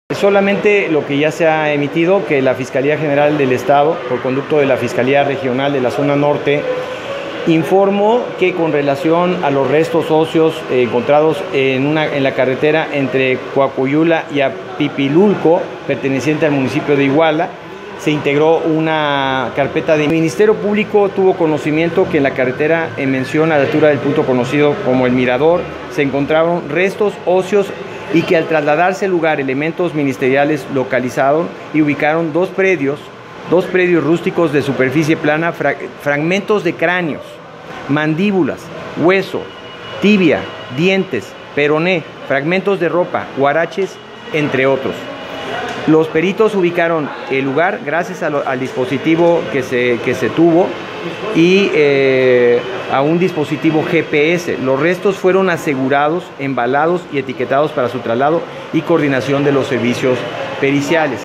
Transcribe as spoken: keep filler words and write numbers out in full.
Solamente lo que ya se ha emitido, que la Fiscalía General del Estado, por conducto de la Fiscalía Regional de la Zona Norte, informó que con relación a los restos óseos eh, encontrados en, una, en la carretera entre Coacuyula y Apipilulco, perteneciente al municipio de Iguala, se integró una carpeta de... El Ministerio Público tuvo conocimiento que en la carretera en mención a la altura del punto conocido como El Mirador se encontraron restos óseos y que al trasladarse al lugar elementos ministeriales localizaron y ubicaron dos predios, dos predios rústicos de superficie plana, fra fragmentos de cráneos, mandíbulas, hueso, tibia, dientes, peroné, fragmentos de ropa, huaraches, entre otros. Los peritos ubicaron el lugar gracias a lo, al dispositivo que se, que se tuvo y eh, a un dispositivo G P S. Los restos fueron asegurados, embalados y etiquetados para su traslado y coordinación de los servicios periciales.